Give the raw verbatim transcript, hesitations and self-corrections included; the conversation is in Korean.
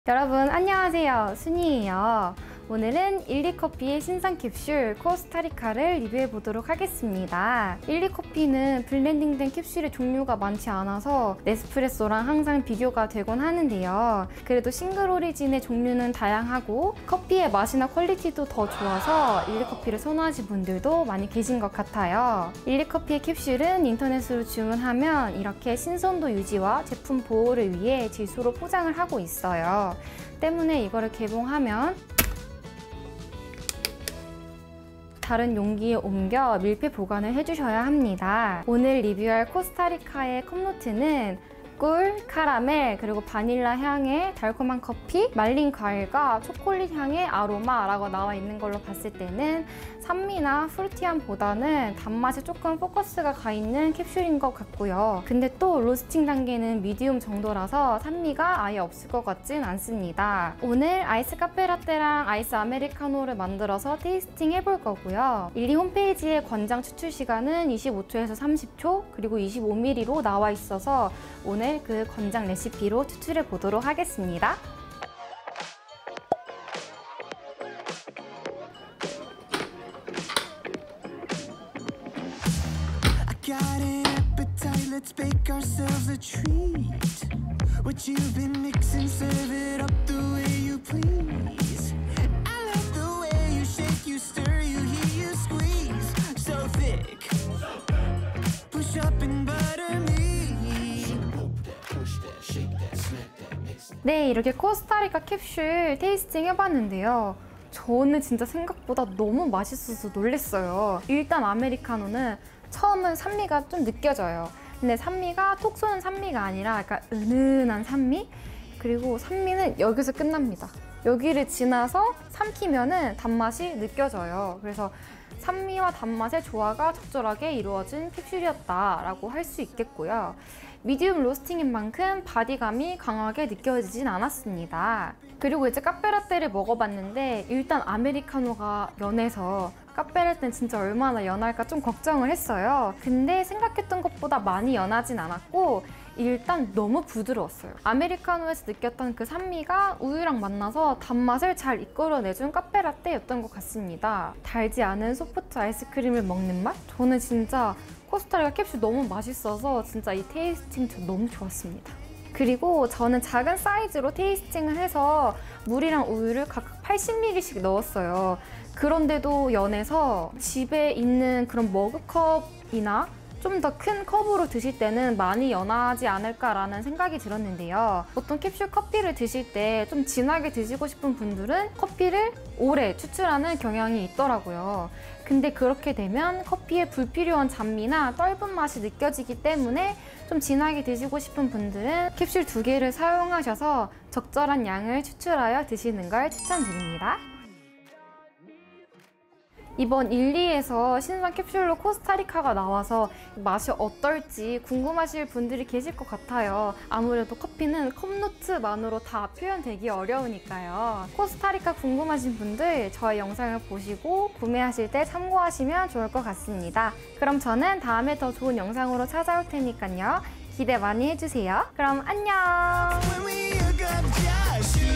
여러분 안녕하세요, 순이에요. 오늘은 일리커피의 신상 캡슐 코스타리카를 리뷰해 보도록 하겠습니다. 일리커피는 블렌딩된 캡슐의 종류가 많지 않아서 네스프레소랑 항상 비교가 되곤 하는데요. 그래도 싱글 오리진의 종류는 다양하고 커피의 맛이나 퀄리티도 더 좋아서 일리커피를 선호하시는 분들도 많이 계신 것 같아요. 일리커피의 캡슐은 인터넷으로 주문하면 이렇게 신선도 유지와 제품 보호를 위해 질소로 포장을 하고 있어요. 때문에 이거를 개봉하면 다른 용기에 옮겨 밀폐 보관을 해주셔야 합니다. 오늘 리뷰할 코스타리카의 컵노트는 꿀, 카라멜, 그리고 바닐라 향의 달콤한 커피, 말린 과일과 초콜릿 향의 아로마라고 나와 있는 걸로 봤을 때는 산미나 프루티함보다는 단맛에 조금 포커스가 가 있는 캡슐인 것 같고요. 근데 또 로스팅 단계는 미디움 정도라서 산미가 아예 없을 것 같진 않습니다. 오늘 아이스 카페라떼랑 아이스 아메리카노를 만들어서 테이스팅 해볼 거고요. 일리 홈페이지에 권장 추출 시간은 이십오 초에서 삼십 초, 그리고 이십오 밀리리터로 나와 있어서 오늘 그 권장 레시피로 추출해 보도록 하겠습니다. Got an appetite, let's bake ourselves a treat. What you've been mixing, serve it up the way you please. I love the way you shake, you stir, you heat, you squeeze. So thick, push up and butter me. 네, 이렇게 코스타리카 캡슐 테이스팅 해봤는데요. 저는 진짜 생각보다 너무 맛있어서 놀랬어요. 일단 아메리카노는 처음은 산미가 좀 느껴져요. 근데 산미가 톡 쏘는 산미가 아니라 약간 은은한 산미? 그리고 산미는 여기서 끝납니다. 여기를 지나서 삼키면은 단맛이 느껴져요. 그래서 산미와 단맛의 조화가 적절하게 이루어진 캡슐이었다라고 할 수 있겠고요. 미디움 로스팅인 만큼 바디감이 강하게 느껴지진 않았습니다. 그리고 이제 카페라떼를 먹어봤는데 일단 아메리카노가 연해서 카페라떼는 진짜 얼마나 연할까 좀 걱정을 했어요. 근데 생각했던 것보다 많이 연하진 않았고 일단 너무 부드러웠어요. 아메리카노에서 느꼈던 그 산미가 우유랑 만나서 단맛을 잘 이끌어내준 카페라떼였던 것 같습니다. 달지 않은 소프트 아이스크림을 먹는 맛? 저는 진짜 코스타리카 캡슐 너무 맛있어서 진짜 이 테이스팅 저 너무 좋았습니다. 그리고 저는 작은 사이즈로 테이스팅을 해서 물이랑 우유를 각각 팔십 밀리리터씩 넣었어요. 그런데도 연해서 집에 있는 그런 머그컵이나 좀 더 큰 컵으로 드실 때는 많이 연하지 않을까라는 생각이 들었는데요. 보통 캡슐 커피를 드실 때 좀 진하게 드시고 싶은 분들은 커피를 오래 추출하는 경향이 있더라고요. 근데 그렇게 되면 커피의 불필요한 잔미나 떫은 맛이 느껴지기 때문에 좀 진하게 드시고 싶은 분들은 캡슐 두 개를 사용하셔서 적절한 양을 추출하여 드시는 걸 추천드립니다. 이번 일리에서 신상 캡슐로 코스타리카가 나와서 맛이 어떨지 궁금하실 분들이 계실 것 같아요. 아무래도 커피는 컵노트만으로 다 표현되기 어려우니까요. 코스타리카 궁금하신 분들 저의 영상을 보시고 구매하실 때 참고하시면 좋을 것 같습니다. 그럼 저는 다음에 더 좋은 영상으로 찾아올 테니까요. 기대 많이 해주세요. 그럼 안녕!